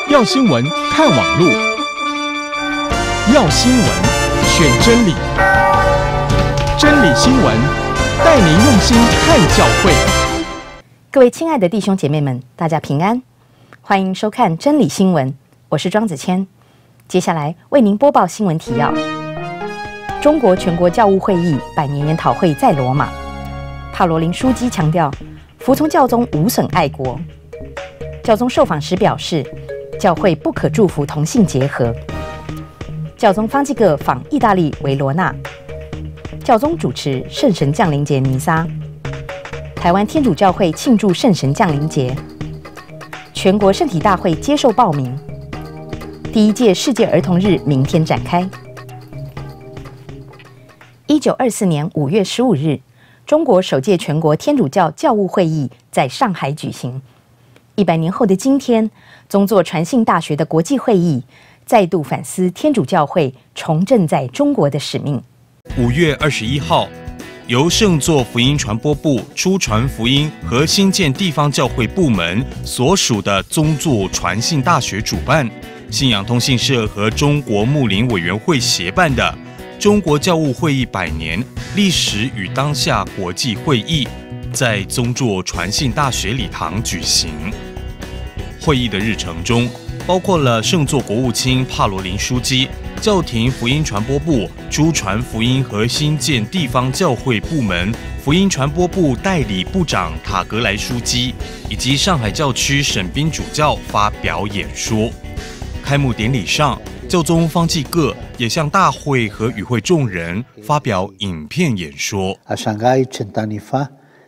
要新闻看网路，要新闻选真理，真理新闻带您用心看教会。 各位亲爱的弟兄姐妹们，大家平安，欢迎收看真理新闻，我是庄子谦。接下来为您播报新闻提要：中国全国教务会议100年研讨会在罗马，帕罗林枢机强调服从教宗无损爱国。教宗受访时表示，教会不可祝福同性结合。教宗方济各访意大利维罗纳，教宗主持圣神降临节弥撒。台湾天主教会庆祝圣神降临节。全国圣体大会接受报名。第1届世界儿童日明天展开。1924年5月15日，中国首届全国天主教教务会议在上海举行。100年后的今天，宗座传信大学的国际会议再度反思天主教会重振在中国的使命。 5月21号，由圣座福音传播部出传福音和新建地方教会部门所属的宗座传信大学主办，信仰通信社和中国牧灵委员会协办的中国教务会议100年历史与当下国际会议，在宗座传信大学礼堂举行。会议的日程中，包括了圣座国务卿帕罗林枢机、教廷福音传播部出传福音和新建地方教会部门福音传播部代理部长塔格莱枢机，以及上海教区沈彬主教发表演说。开幕典礼上，教宗方济各也向大会和与会众人发表影片演说。 A Shanghai 100 anni fa,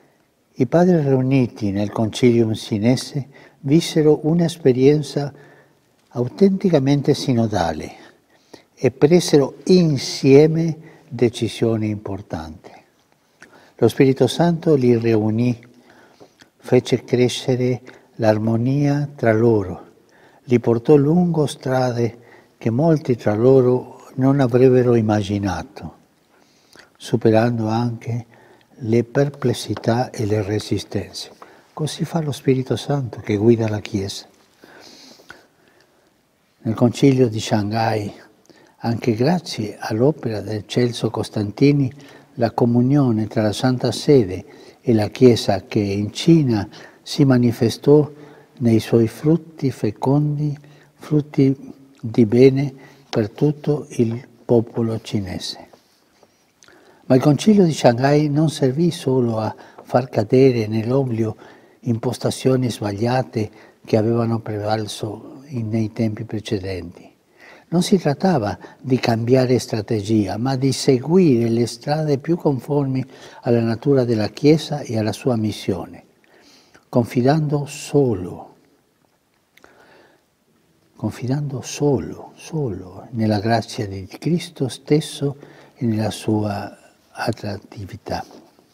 i padri riuniti nel Concilium Sinese vissero un'esperienza autenticamente sinodale e presero insieme decisioni importanti. Lo Spirito Santo li riunì, fece crescere l'armonia tra loro, li portò lungo strade che molti tra loro non avrebbero immaginato, superando anche le perplessità e le resistenze. Così fa lo Spirito Santo che guida la Chiesa. Nel Concilio di Shanghai, anche grazie all'opera del Celso Costantini, la comunione tra la Santa Sede e la Chiesa che in Cina si manifestò nei suoi frutti fecondi, frutti di bene per tutto il popolo cinese. Ma il Concilio di Shanghai non servì solo a far cadere nell'oblio impostazioni sbagliate che avevano prevalso nei tempi precedenti. Non si trattava di cambiare strategia, ma di seguire le strade più conformi alla natura della Chiesa e alla sua missione, confidando solo nella grazia di Cristo stesso e nella sua attrattività.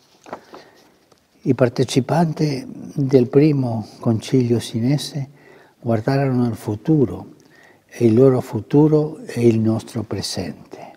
I partecipanti del primo concilio sinese guardarono al futuro e il loro futuro è il nostro presente.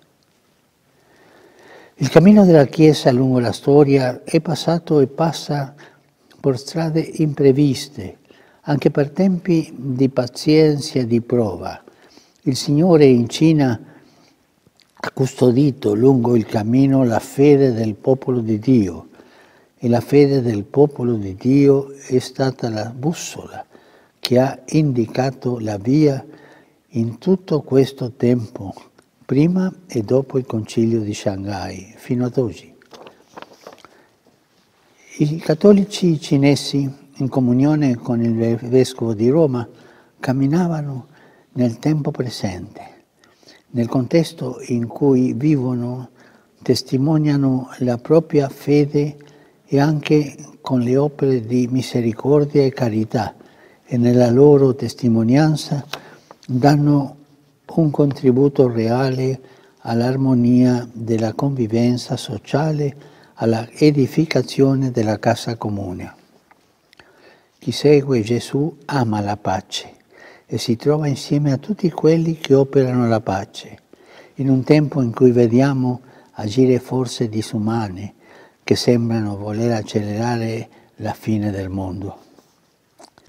Il cammino della Chiesa lungo la storia è passato e passa per strade impreviste, anche per tempi di pazienza e di prova. Il Signore in Cina ha custodito lungo il cammino la fede del popolo di Dio, e la fede del popolo di Dio è stata la bussola che ha indicato la via in tutto questo tempo, prima e dopo il Concilio di Shanghai, fino ad oggi. I cattolici cinesi, in comunione con il Vescovo di Roma, camminavano nel tempo presente, nel contesto in cui vivono, testimoniano la propria fede e anche con le opere di misericordia e carità, e nella loro testimonianza danno un contributo reale all'armonia della convivenza sociale, alla edificazione della casa comune. Chi segue Gesù ama la pace e si trova insieme a tutti quelli che operano la pace, in un tempo in cui vediamo agire forze disumane che sembrano voler accelerare la fine del mondo.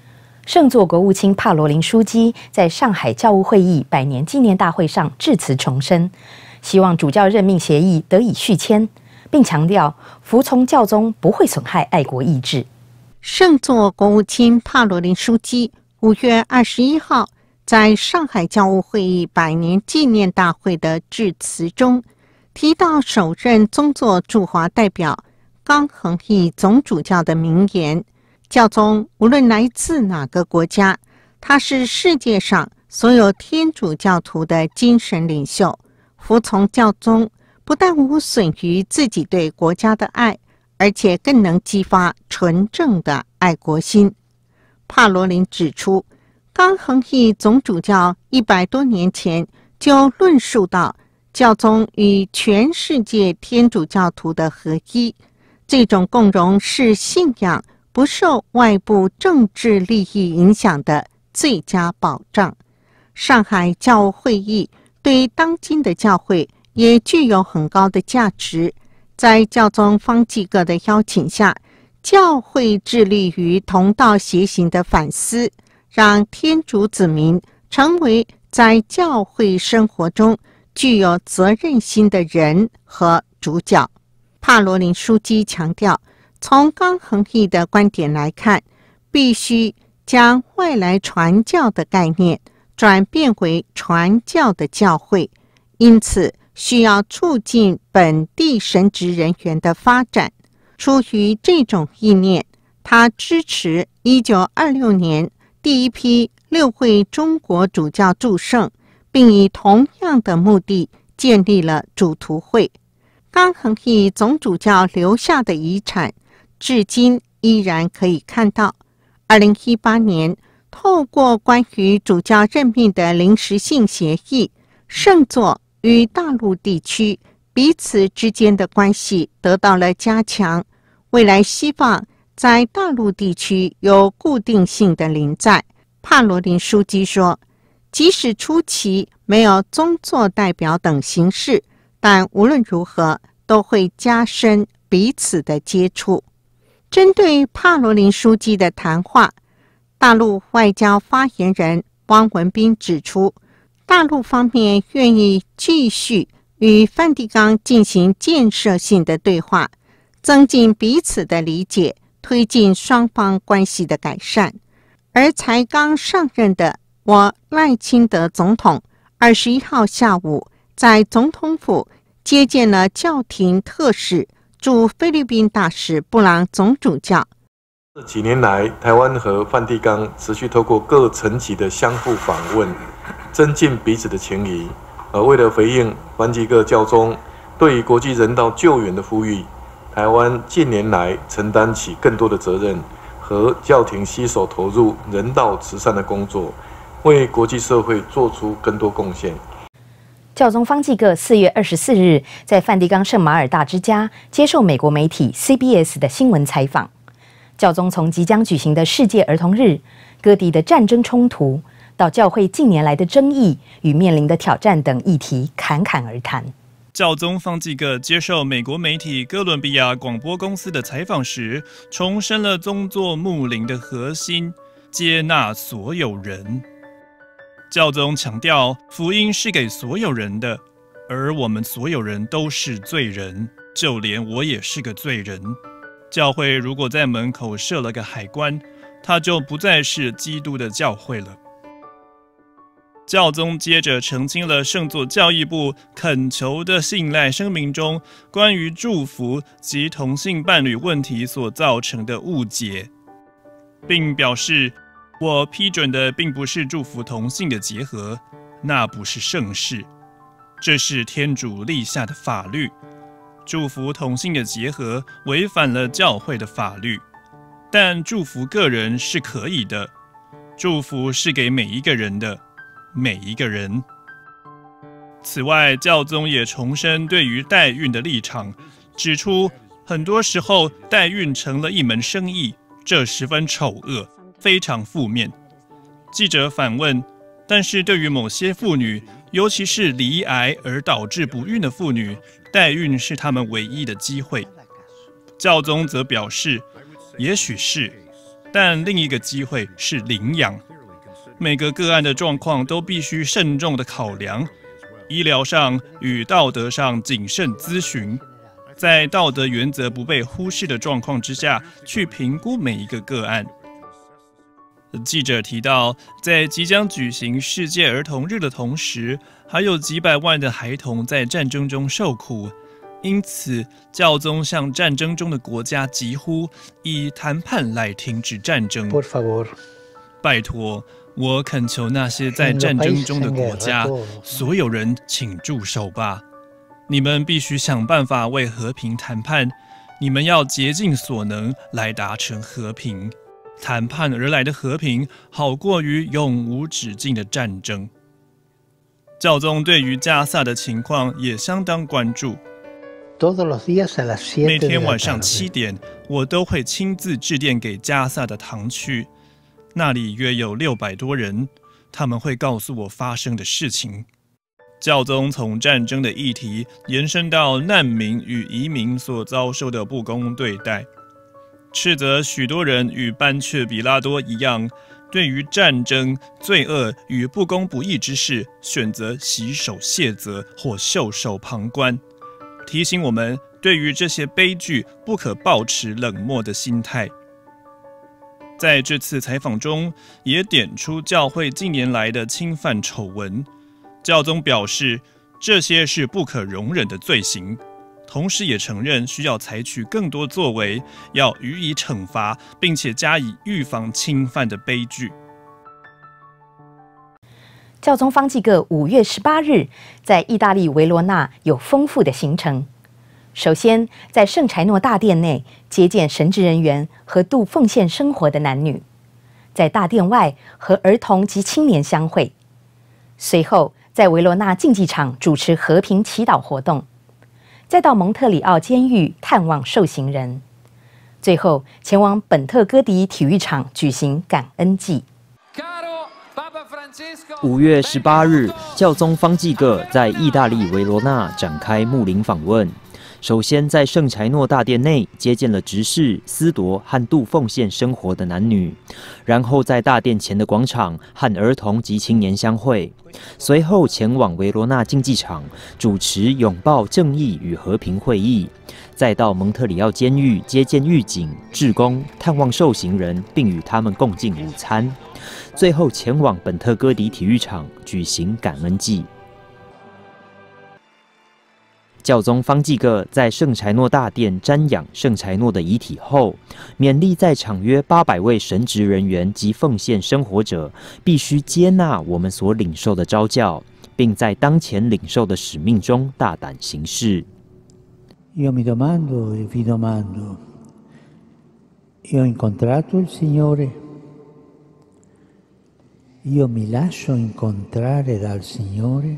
圣座国务卿帕罗林枢机在上海教务会议100年纪念大会上致辞重申，希望主教任命协议得以续签，并强调服从教宗不会损害爱国意志。 圣座国务卿帕罗林枢机5月21号在上海教务会议100年纪念大会的致辞中，提到首任宗座驻华代表冈恒义总主教的名言：教宗无论来自哪个国家，他是世界上所有天主教徒的精神领袖。服从教宗不但无损于自己对国家的爱，而且更能激发纯正的爱国心。帕罗林指出，冈恒义总主教100多年前就论述到教宗与全世界天主教徒的合一，这种共荣是信仰不受外部政治利益影响的最佳保障。上海教务会议对当今的教会也具有很高的价值。在教宗方济各的邀请下，教会致力于同道协行的反思，让天主子民成为在教会生活中具有责任心的人和主角。帕罗林枢机强调，从冈恒义的观点来看，必须将外来传教的概念转变为传教的教会，因此需要促进本地神职人员的发展。出于这种意念，他支持1926年第一批6位中国主教祝圣，并以同样的目的建立了主徒会。冈恒义总主教留下的遗产，至今依然可以看到。2018年，透过关于主教任命的临时性协议，圣座与大陆地区彼此之间的关系得到了加强。未来希望在大陆地区有固定性的临在。帕罗林枢机说，即使初期没有宗座代表等形式，但无论如何都会加深彼此的接触。针对帕罗林枢机的谈话，大陆外交发言人汪文斌指出，大陆方面愿意继续与梵蒂冈进行建设性的对话，增进彼此的理解，推进双方关系的改善。而才刚上任的赖清德总统21号下午在总统府接见了教廷特使驻菲律宾大使布朗总主教。 这几年来，台湾和梵蒂冈持续透过各层级的相互访问，增进彼此的情谊。为了回应梵蒂冈教宗对于国际人道救援的呼吁，台湾近年来承担起更多的责任，和教廷携手投入人道慈善的工作，为国际社会做出更多贡献。 教宗方济各4月24日在梵蒂冈圣马尔大之家接受美国媒体 CBS 的新闻采访。教宗从即将举行的世界儿童日、各地的战争冲突，到教会近年来的争议与面临的挑战等议题侃侃而谈。 教宗方济各接受美国媒体哥伦比亚广播公司的采访时，重申了宗座牧灵的核心：接纳所有人。教宗强调，福音是给所有人的，而我们所有人都是罪人，就连我也是个罪人。教会如果在门口设了个海关，它就不再是基督的教会了。教宗接着澄清了圣座教义部恳求的信赖声明中关于祝福及同性伴侣问题所造成的误解，并表示，我批准的并不是祝福同性的结合，那不是圣事，这是天主立下的法律。祝福同性的结合违反了教会的法律，但祝福个人是可以的，祝福是给每一个人的，每一个人。此外，教宗也重申对于代孕的立场，指出很多时候代孕成了一门生意，这十分丑恶，非常负面。记者反问，但是对于某些妇女，尤其是罹癌而导致不孕的妇女，代孕是他们唯一的机会。教宗则表示，也许是， 但另一个机会是领养。每个个案的状况都必须慎重的考量，医疗上与道德上谨慎咨询，在道德原则不被忽视的状况之下，去评估每一个个案。记者提到，在即将举行世界儿童日的同时，还有几百万的孩童在战争中受苦，因此教宗向战争中的国家疾呼，以谈判来停止战争。拜托，我恳求那些在战争中的国家，所有人请住手吧！你们必须想办法为和平谈判，你们要竭尽所能来达成和平。谈判而来的和平，好过于永无止境的战争。教宗对于加萨的情况也相当关注。每天晚上7点，我都会亲自致电给加萨的堂区，那里约有600多人，他们会告诉我发生的事情。教宗从战争的议题延伸到难民与移民所遭受的不公对待，斥责许多人与班却比拉多一样，对于战争、罪恶与不公不义之事，选择洗手卸责或袖手旁观，提醒我们对于这些悲剧不可抱持冷漠的心态。在这次采访中，也点出教会近年来的侵犯丑闻。教宗表示，这些是不可容忍的罪行，同时也承认需要采取更多作为，要予以惩罚，并且加以预防侵犯的悲剧。 教宗方济各5月18日在意大利维罗纳有丰富的行程。首先，在圣柴诺大殿内接见神职人员和度奉献生活的男女，在大殿外和儿童及青年相会。随后，在维罗纳竞技场主持和平祈祷活动，再到蒙特里奥监狱探望受刑人，最后前往本特哥迪体育场举行感恩祭。 5月18日，教宗方济各在意大利维罗纳展开牧灵访问。首先在圣柴诺大殿内接见了执事、司铎和度奉献生活的男女，然后在大殿前的广场和儿童及青年相会，随后前往维罗纳竞技场主持拥抱正义与和平会议，再到蒙特里奥监狱接见狱警、志工，探望受刑人，并与他们共进午餐，最后前往本特哥迪体育场举行感恩祭。教宗方济各在圣柴诺大殿瞻仰圣柴诺的遗体后，勉励在场约800位神职人员及奉献生活者，必须接纳我们所领受的召教，并在当前领受的使命中大胆行事。 Io mi domando e vi domando, io ho incontrato il Signore, io mi lascio incontrare dal Signore。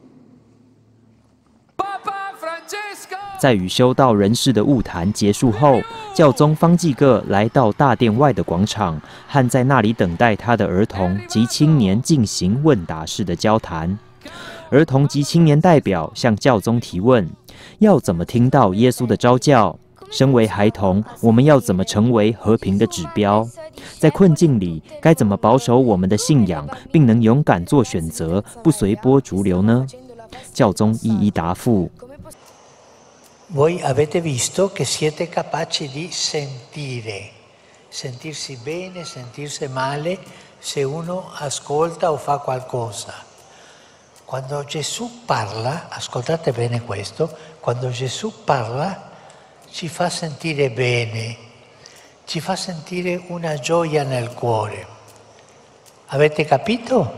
在与修道人士的晤谈结束后，教宗方济各来到大殿外的广场，和在那里等待他的儿童及青年进行问答式的交谈。儿童及青年代表向教宗提问：要怎么听到耶稣的召叫？身为孩童，我们要怎么成为和平的指标？在困境里，该怎么保守我们的信仰，并能勇敢做选择，不随波逐流呢？教宗一一答复。 Voi avete visto che siete capaci di sentire, sentirsi bene, sentirsi male se uno ascolta o fa qualcosa. Quando Gesù parla, ascoltate bene questo, quando Gesù parla ci fa sentire bene, ci fa sentire una gioia nel cuore. Avete capito?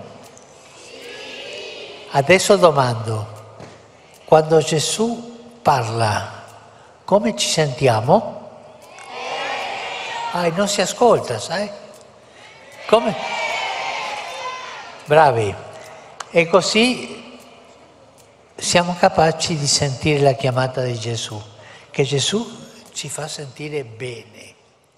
Adesso domando, quando Gesù parla, come ci sentiamo? Non si ascolta, sai? Come? Bravi. E così siamo capaci di sentire la chiamata di Gesù, che Gesù ci fa sentire bene.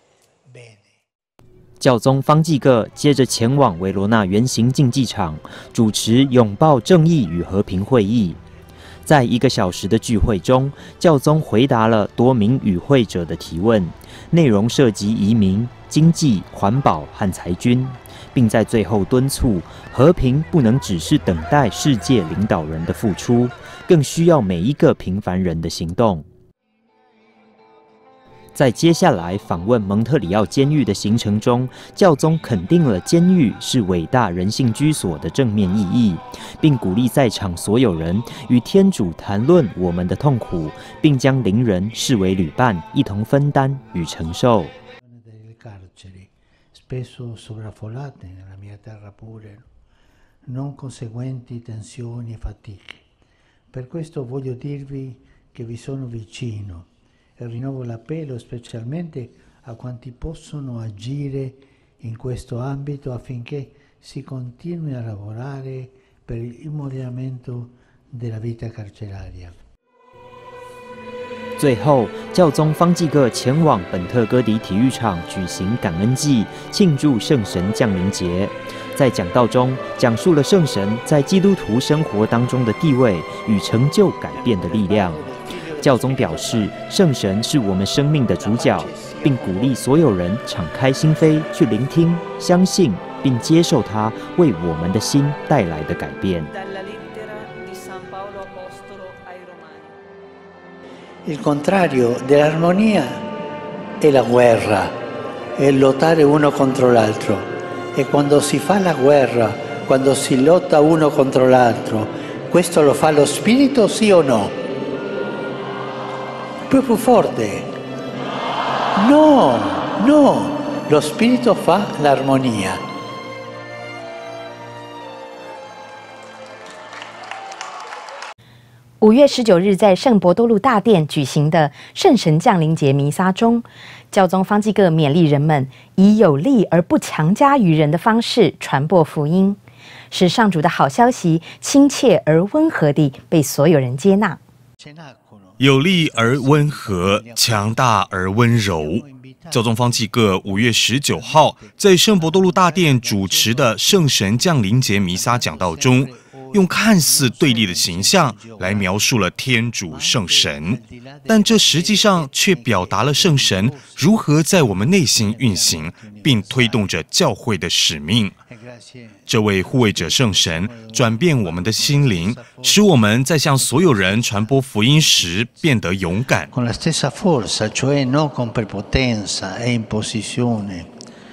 教宗方济各接着前往维罗纳圆形竞技场，主持拥抱正义与和平会议。 在1个小时的聚会中，教宗回答了多名与会者的提问，内容涉及移民、经济、环保和财军，并在最后敦促和平不能只是等待世界领导人的付出，更需要每一个平凡人的行动。在接下来访问蒙特里奥监狱的行程中，教宗肯定了监狱是伟大人性居所的正面意义，并鼓励在场所有人与天主谈论我们的痛苦，并将邻人视为旅伴，一同分担与承受。 Spesso sovraffollate nella mia terra pure, non conseguenti tensioni e fatiche. Per questo voglio dirvi che vi sono vicino e rinnovo l'appello specialmente a quanti possono agire in questo ambito affinché si continui a lavorare per il immollamento della vita carceraria. 最后，教宗方济各前往本特哥迪体育场举行感恩祭，庆祝圣神降临节。在讲道中，讲述了圣神在基督徒生活当中的地位与成就改变的力量。教宗表示，圣神是我们生命的主角，并鼓励所有人敞开心扉去聆听、相信，并接受他为我们的心带来的改变。 Il contrario dell'armonia è la guerra, è lottare uno contro l'altro. E quando si fa la guerra, quando si lotta uno contro l'altro, questo lo fa lo spirito, sì o no? Più forte. No, no, lo spirito fa l'armonia. 5月19日在圣伯多禄大殿举行的圣神降临节弥撒中，教宗方济各勉励人们以有力而不强加于人的方式传播福音，使上主的好消息亲切而温和地被所有人接纳。 有力而温和，强大而温柔。教宗方济各5月19号在圣伯多禄大殿主持的圣神降临节弥撒讲道中，用看似对立的形象来描述了天主圣神，但这实际上却表达了圣神如何在我们内心运行，并推动着教会的使命。这位护卫者圣神转变我们的心灵，使我们在向所有人传播福音时变得勇敢。 Con la stessa forza, cioè non con prepotenza e imposizione.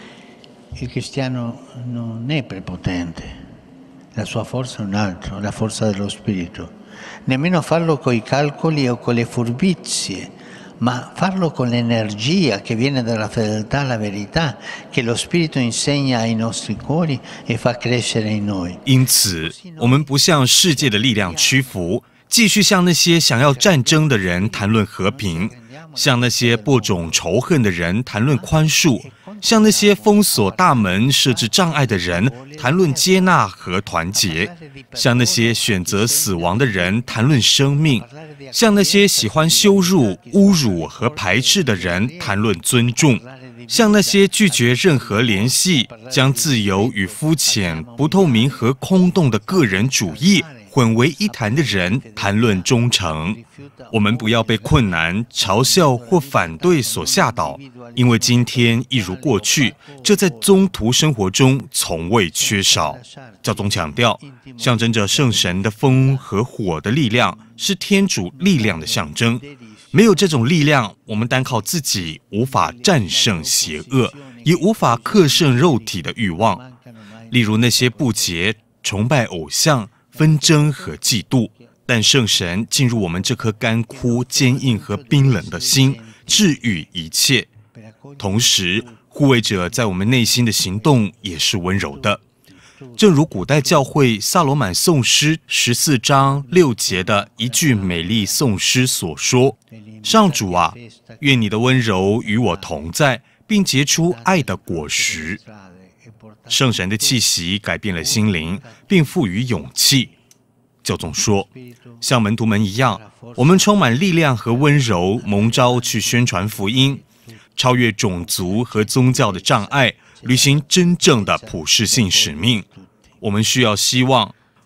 Il cristiano non è prepotente.La sua forza è un altro, la forza dello spirito. Nemmeno farlo coi calcoli o con le furbizie, ma farlo con l'energia che viene dalla fedeltà alla verità, che lo spirito insegna ai nostri cuori e fa crescere in noi. 因此，我们不向世界的力量屈服，继续向那些想要战争的人谈论和平，向那些播种仇恨的人谈论宽恕。向那些封锁大门、设置障碍的人谈论接纳和团结，向那些选择死亡的人谈论生命，向那些喜欢羞辱、侮辱和排斥的人谈论尊重，向那些拒绝任何联系、将自由与肤浅、不透明和空洞的个人主义混为一谈的人谈论忠诚。我们不要被困难、嘲笑或反对所吓倒，因为今天一如过去，这在宗徒生活中从未缺少。教宗强调，象征着圣神的风和火的力量是天主力量的象征。没有这种力量，我们单靠自己无法战胜邪恶，也无法克胜肉体的欲望。例如那些不洁、崇拜偶像、纷争和嫉妒。但圣神进入我们这颗干枯、坚硬和冰冷的心，治愈一切。同时，护卫者在我们内心的行动也是温柔的。正如古代教会萨罗满颂诗14章6节的一句美丽颂诗所说：“上主啊，愿你的温柔与我同在，并结出爱的果实。”圣神的气息改变了心灵，并赋予勇气。教宗说，像门徒们一样，我们充满力量和温柔，蒙召去宣传福音，超越种族和宗教的障碍，履行真正的普世性使命。我们需要希望，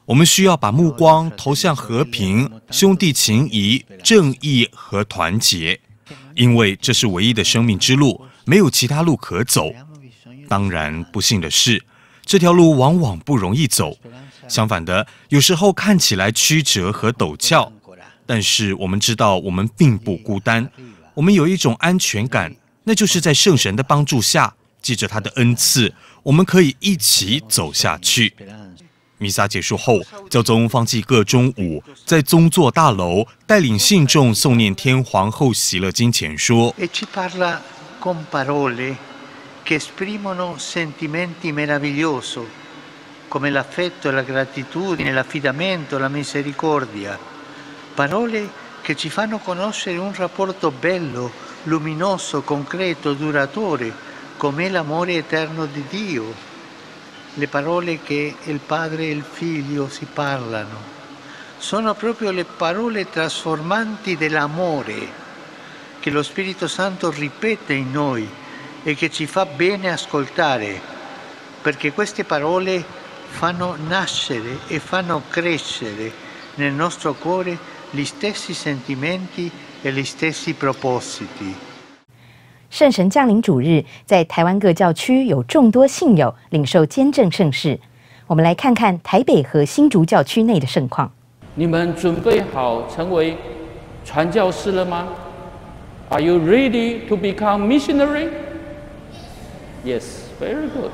我们需要把目光投向和平、兄弟情谊、正义和团结，因为这是唯一的生命之路，没有其他路可走。当然，不幸的是，这条路往往不容易走。相反的，有时候看起来曲折和陡峭，但是我们知道我们并不孤单，我们有一种安全感，那就是在圣神的帮助下，借着他的恩赐，我们可以一起走下去。弥撒结束后，教宗方济各中午在宗座大楼带领信众诵念天皇后喜乐经前说 E ci parla con parole che esprimono sentimenti meravigliosi, come l'affetto, la gratitudine, l'affidamento, la misericordia. Parole che ci fanno conoscere un rapporto bello, luminoso, concreto, duratore, come l'amore eterno di Dio. Le parole che il Padre e il Figlio si parlano sono proprio le parole trasformanti dell'amore che lo Spirito Santo ripete in noi e che ci fa bene ascoltare, perché queste parole fanno nascere e fanno crescere nel nostro cuore gli stessi sentimenti e gli stessi propositi. 圣神降临主日，在台湾各教区有众多信友领受坚振圣事。我们来看看台北和新竹教区内的盛况。 你们准备好成为传教士了吗 ？Are you ready to become missionary? Yes, very good.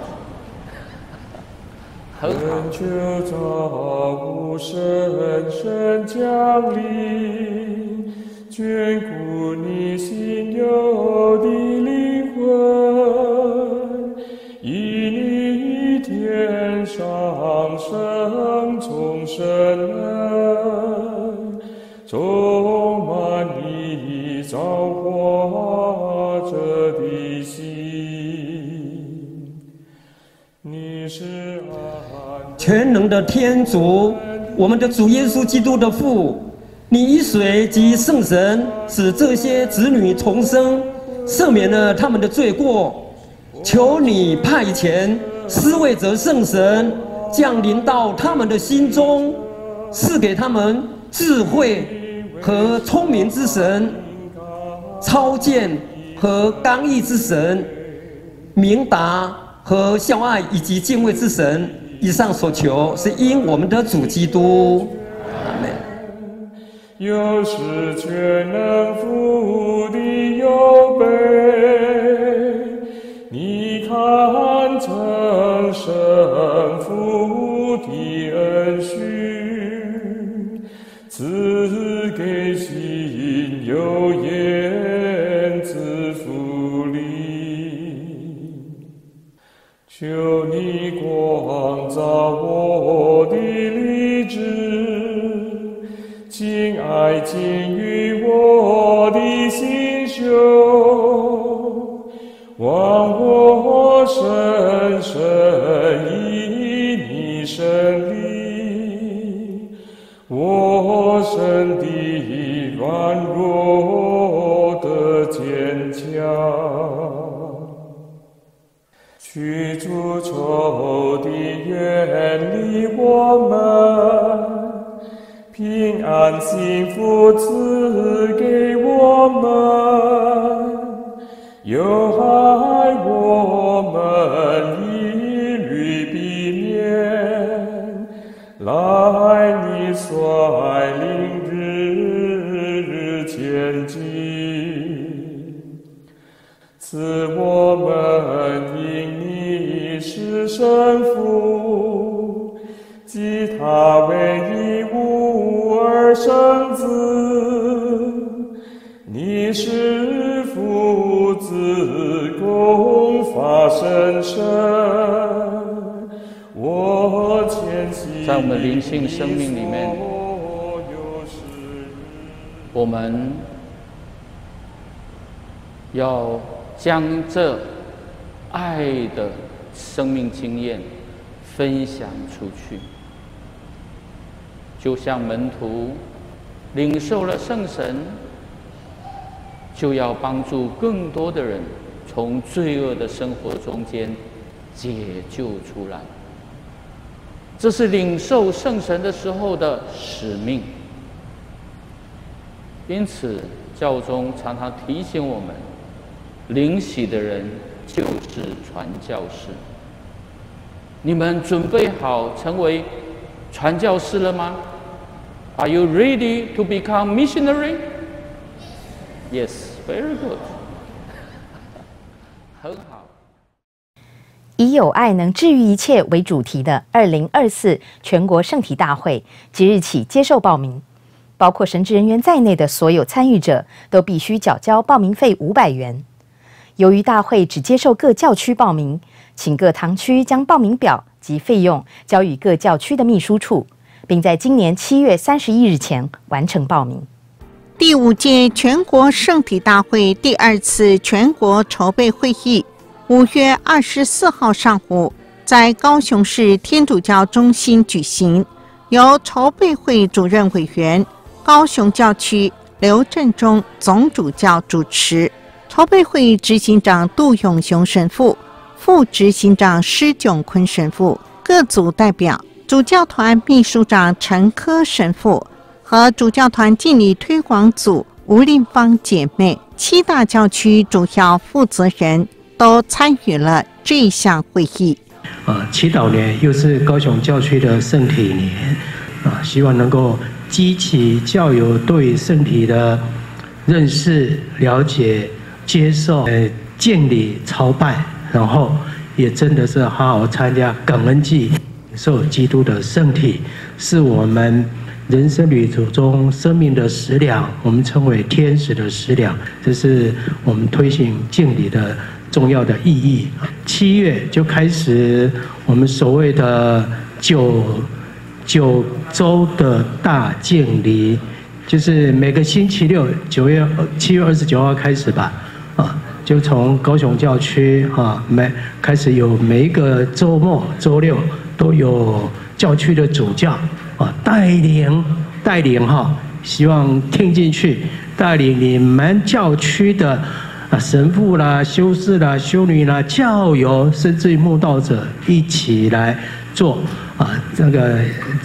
很好。 就造物圣神降临，眷顾你心有的灵魂，以你天上圣从神恩，充满你造化者的心。你是全能的天主，我们的主耶稣基督的父。你以水及圣神使这些子女重生，赦免了他们的罪过。求你派遣施为者圣神降临到他们的心中，赐给他们智慧和聪明之神，超见和刚毅之神，明达和孝爱以及敬畏之神。以上所求是因我们的主基督。阿们。 又是全能父的右背，你看曾圣父的恩许，赐给心有言之福利。求你光照我的理智，亲爱进于我的心胸，望我深深以你神力，我身的软弱的坚强。驱逐仇敌远离我们，平安幸福赐给我们，有害我们一律避免，来你率领日日前进，赐我们因你是神父，即他为一物而生子，你是父子共发生身，我谦虚。 在我们灵性生命里面，我们要将这爱的生命经验分享出去，就像门徒领受了圣神，就要帮助更多的人从罪恶的生活中间解救出来。 这是领受圣神的时候的使命。因此，教宗常常提醒我们，领洗的人就是传教士。你们准备好成为传教士了吗？ Are you ready to become missionary? Yes, very good. 很好。 以有爱能治愈一切为主题的2024全国圣体大会即日起接受报名，包括神职人员在内的所有参与者都必须缴交报名费500元。由于大会只接受各教区报名，请各堂区将报名表及费用交予各教区的秘书处，并在今年7月31日前完成报名。 第5届全国圣体大会第2次全国筹备会议5月24号上午在高雄市天主教中心举行，由筹备会主任委员高雄教区刘振中总主教主持，筹备会执行长杜永雄神父、副执行长施炯坤神父、各组代表、主教团秘书长陈科神父和主教团敬礼推广组吴令芳姐妹7大教区主要负责人都参与了这一项会议。 祈祷年又是高雄教区的圣体年，希望能够激起教友对圣体的认识、了解、接受、建礼、朝拜，然后也真的是好好参加感恩祭，受基督的圣体，是我们人生旅途中生命的食粮，我们称为天使的食粮，这是我们推行敬礼的重要的意义。7月就开始我们所谓的九周的大敬礼，就是每个星期六7月29号开始吧，就从高雄教区开始有每一个周末周六都有教区的主教带领希望听进去，带领你们教区的神父啦、修士啦、修女啦、教友，甚至于慕道者一起来做这个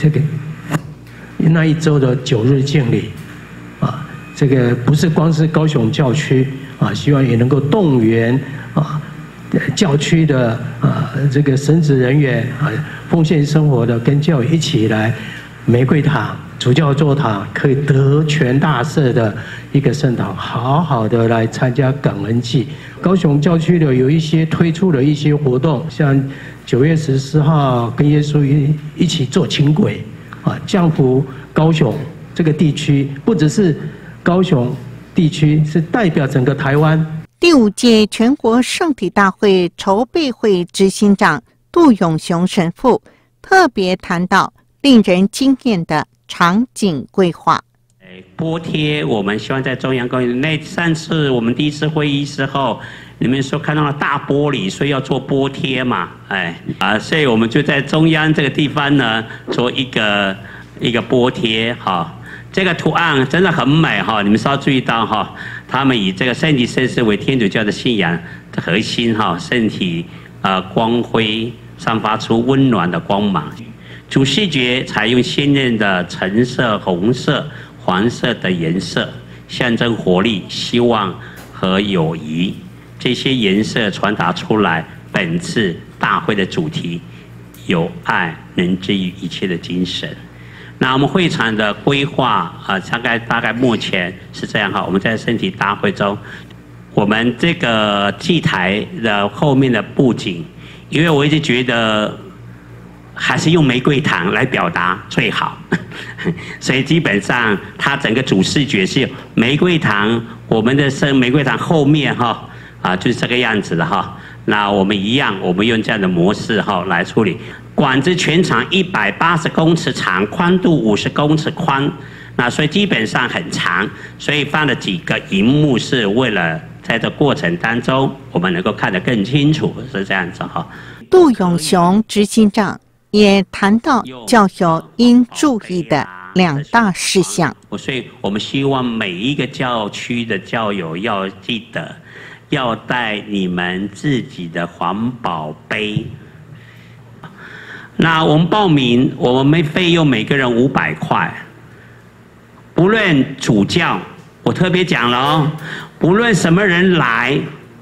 那一周的9日敬礼这个不是光是高雄教区希望也能够动员教区的这个神职人员奉献生活的，跟教友一起来玫瑰堂、主教座堂，可以得权大赦的一个圣堂，好好的来参加感恩祭。高雄教区的有一些推出了一些活动，像9月14号跟耶稣一起坐轻轨降福高雄这个地区，不只是高雄地区，是代表整个台湾。 第5届全国圣体大会筹备会执行长杜永雄神父特别谈到令人惊艳的场景规划。 波贴，我们希望在中央公园。上次我们第1次会议时候，你们说看到了大玻璃，所以要做波贴嘛，所以我们就在中央这个地方呢，做一个波贴这个图案真的很美你们稍微注意到他们以这个圣体圣事为天主教的信仰的核心圣体光辉散发出温暖的光芒。主视觉采用鲜艳的橙色、红色、黄色的颜色，象征活力、希望和友谊。这些颜色传达出来本次大会的主题：有爱能治愈一切的精神。那我们会场的规划大概目前是这样我们在圣体大会中，我们这个祭台的后面的布景，因为我一直觉得还是用玫瑰糖来表达最好，所以基本上它整个主视觉是玫瑰糖，我们的玫瑰糖后面就是这个样子的那我们一样，我们用这样的模式来处理。管子全长180公尺长，宽度50公尺宽，那所以基本上很长，所以放了几个荧幕，是为了在这过程当中我们能够看得更清楚，是这样子杜永雄执行长也谈到教友应注意的2大事项， 所以我们希望每一个教区的教友要记得要带你们自己的环保杯那我们报名，我们费用每个人500块，不论主教，我特别讲了哦，不论什么人来，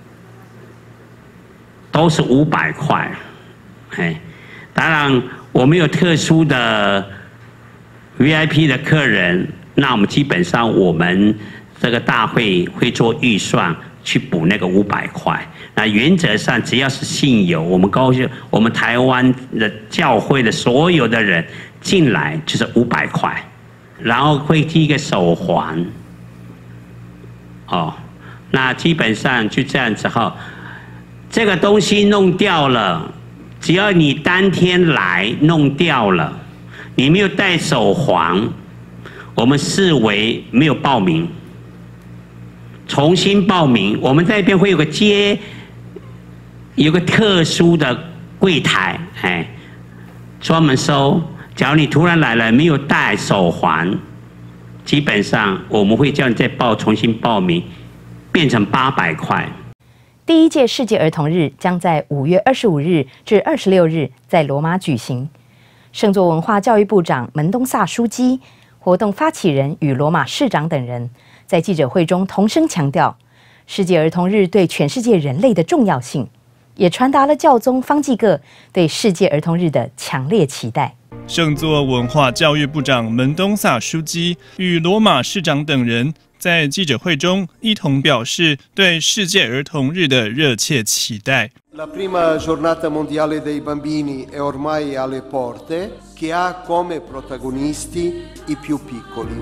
都是500块。哎，当然我们有特殊的 VIP 的客人，那我们基本上我们这个大会会做预算去补那个500块。那原则上只要是信友，我们高雄、我们台湾的教会的所有的人进来就是500块，然后会剃一个手环。哦，那基本上就这样子哈。这个东西弄掉了，只要你当天来弄掉了，你没有戴手环，我们视为没有报名，重新报名。我们这边会有个特殊的柜台，哎，专门收。假如你突然来了没有戴手环，基本上我们会叫你再重新报名，变成800块。 第一届世界儿童日将在5月25日至26日在罗马举行。圣座文化教育部长门东萨枢机、活动发起人与罗马市长等人在记者会中同声强调，世界儿童日对全世界人类的重要性，也传达了教宗方济各对世界儿童日的强烈期待。 圣座文化教育部长门东萨枢机与罗马市长等人在记者会中一同表示对世界儿童日的热切期待。 La prima giornata mondiale dei bambini è ormai alle porte, che ha come protagonisti i più piccoli.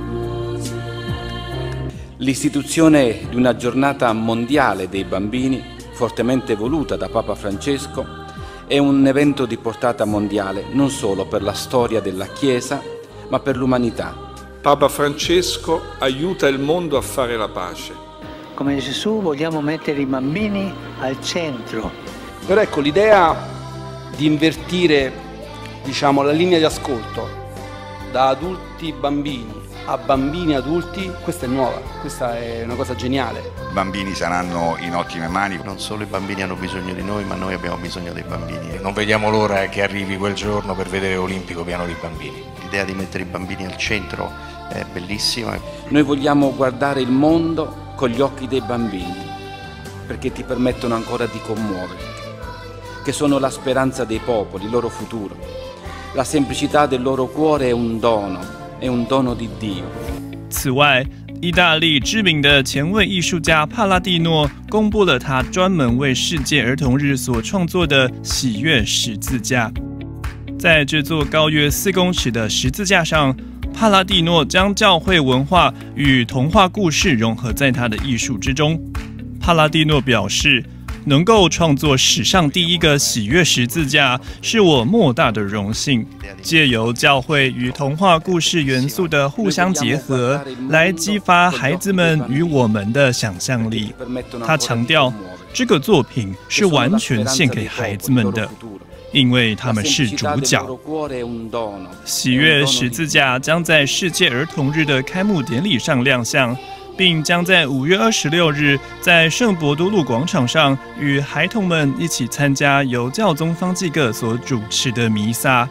L'istituzione di una giornata mondiale dei bambini, fortemente voluta da Papa Francesco, è un evento di portata mondiale non solo per la storia della Chiesa, ma per l'umanità. Papa Francesco aiuta il mondo a fare la pace. Come Gesù vogliamo mettere i bambini al centro. Però ecco, l'idea di invertire, diciamo, la linea di ascolto da adulti bambini a bambini adulti, questa è nuova, questa è una cosa geniale. I bambini saranno in ottime mani. Non solo i bambini hanno bisogno di noi, ma noi abbiamo bisogno dei bambini. Non vediamo l'ora che arrivi quel giorno per vedere Olimpico pieno di bambini. L'idea di mettere i bambini al centro è bellissima. Noi vogliamo guardare il mondo con gli occhi dei bambini, perché ti permettono ancora di commuoverti, che sono la speranza dei popoli, il loro futuro. La semplicità del loro cuore è un dono di Dio。 此外，意大利知名的前卫艺术家帕拉蒂诺公布了他专门为世界儿童日所创作的喜悦十字架。在这座高约4公尺的十字架上，帕拉蒂诺将教会文化与童话故事融合在他的艺术之中。帕拉蒂诺表示，能够创作史上第一个喜悦十字架，是我莫大的荣幸。借由教会与童话故事元素的互相结合，来激发孩子们与我们的想象力。他强调，这个作品是完全献给孩子们的，因为他们是主角。喜悦十字架将在世界儿童日的开幕典礼上亮相，并将在5月26日在圣伯多禄广场上与孩童们一起参加由教宗方济各所主持的弥撒。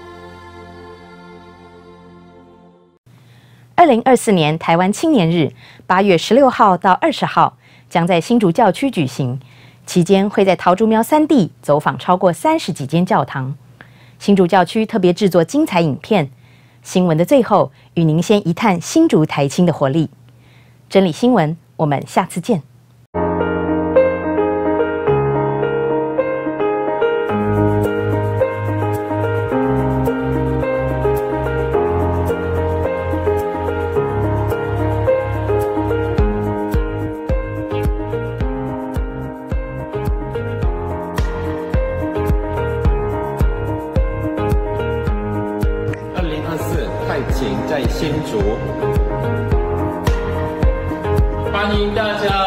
2024年台湾青年日8月16号到20号将在新竹教区举行，期间会在桃竹苗3地走访超过30几间教堂。新竹教区特别制作精彩影片。新闻的最后，与您先一探新竹台青的活力。真理新闻，我们下次见。 太晴在新竹，欢迎大家。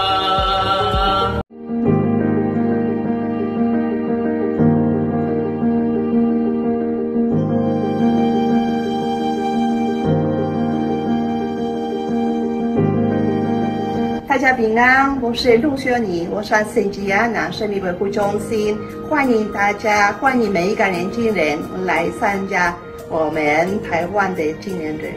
大家平安，我是陆秀妮，我是圣吉安娜生命维护中心，欢迎大家，欢迎每一个年轻人来参加我们台湾的纪念日。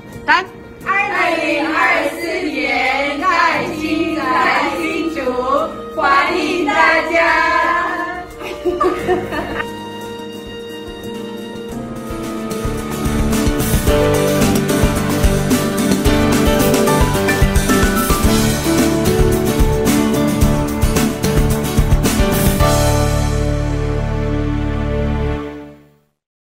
2024年爱心在新竹，欢迎大家。